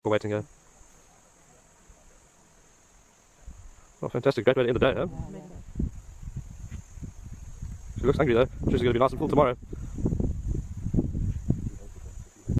We're waiting here. Oh, fantastic. Great way to end the day, huh? She looks hungry though. She's going to be nice and full tomorrow.